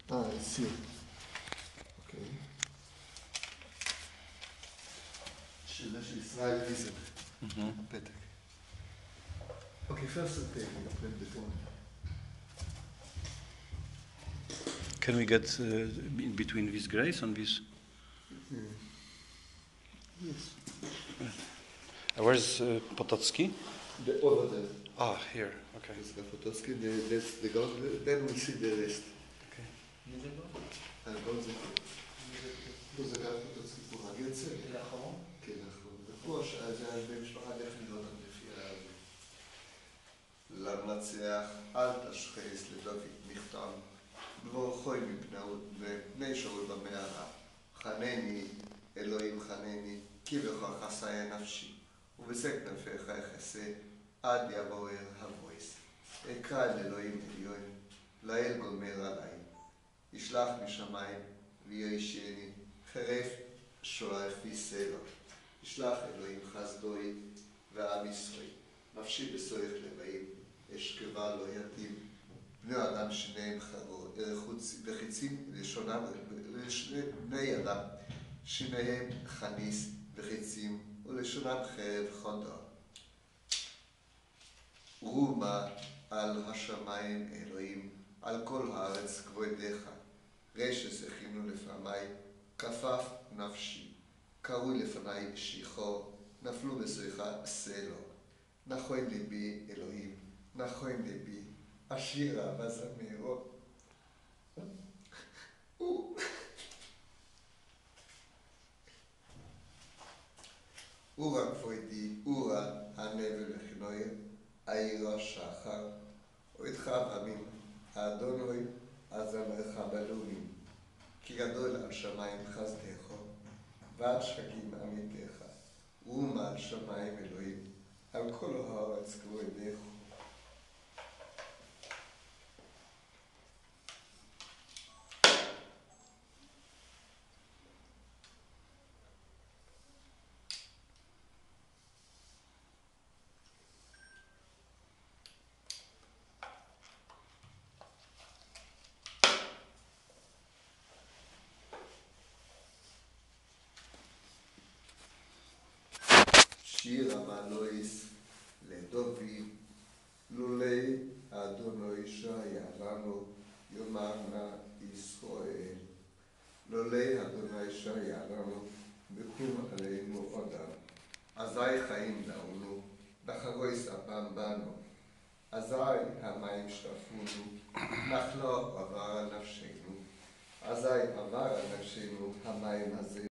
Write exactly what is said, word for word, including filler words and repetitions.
Ah, I see. Okay. שזה של ישראל ויזל. פתק. Okay, first the page, the one. Can we get uh, in between this grace and this? Mm. Yes. Uh, where's uh, Potocki? The over there. Ah, here. Okay. This is Potocki. The, that's the God. Then we see the rest. Okay. And God is פה זה גר פוטוצקי פה, הגר צדק. זה האחרון? כן, האחרון. ופה זה במשפחה דרך לראות לפי ה... למנצח, אל תשחס לדוד מכתב, וברכוי מפני שאול במערה. חנני, אלוהים חנני, כי בכך חסי נפשי, ובזה כנפיך יחסה, עד יבוא אל הבויס. אקרא אל אלוהים עליון, לאל גומר עליי. ישלח משמיים, וישני, חרף שולח ויסלו. ישלח אלוהים חסדוי ועם ישראל. נפשי בסורך לבאים, אשכבה לא יתאים. בני אדם שניהם חרו, וחיצים לשונם, לשני אדם, שניהם חניס וחיצים, ולשונם חרב חונדו. רומה על השמיים אלוהים, על כל הארץ כבודך. רשס הכינו לפעמי, כפף נפשי. קרוי לפני שיחו, נפלו בסויכה סלו. נכון ליבי אלוהים, נכון ליבי, השירה וזמרו. אורה כבודי, אורה הנבל לחינוי, העיר השחר, ואיתך עמים, האדונוי, אז אמרך בלונים, כי גדול על שמיים חסדך, ועד שקים עמיתך, ומה על שמיים אלוהים, על כל הארץ כבודך. שיר המלויס לדוד, לולי אדוני שהיה לנו יאמרנה ישראל. לולי אדוני שהיה לנו בקום עלינו עודם. אזי חיים דאונו, בחרוי ספם בנו. אזי המים שטפונו, נחלו עבר על נפשנו. אזי עבר על נפשנו המים הזה.